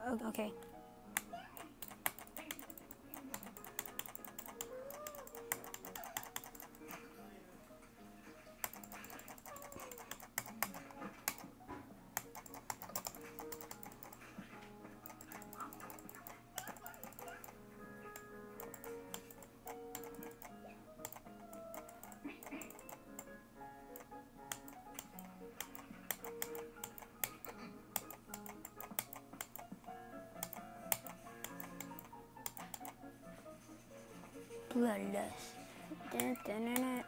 Okay. Bloodlust. Dun, dun, dun, dun.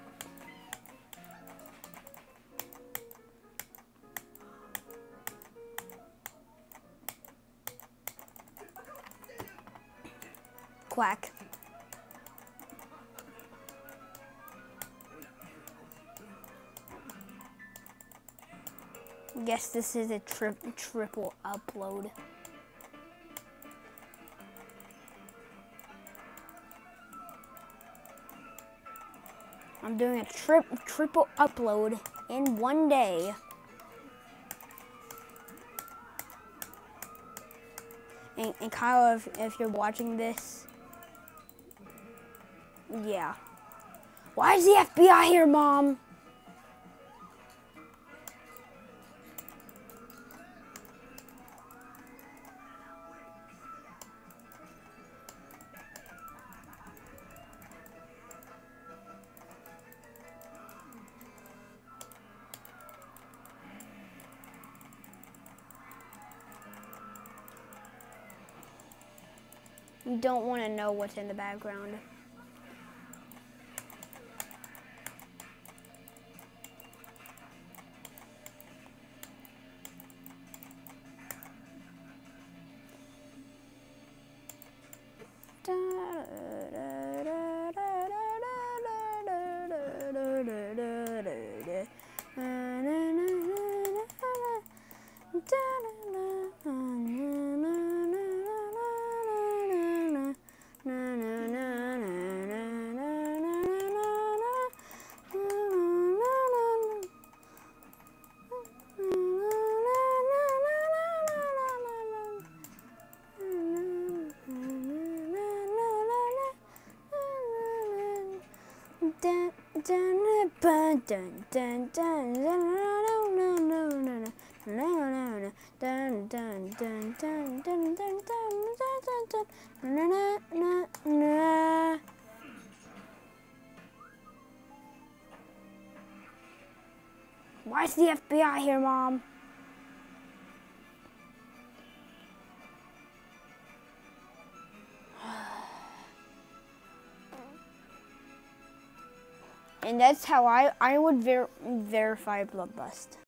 Quack. Guess this is a triple upload. I'm doing a triple upload in one day. And Kyle, if you're watching this, yeah. Why is the FBI here, Mom? You don't want to know what's in the background. Why is the FBI here, Mom? And that's how I would verify bloodlust.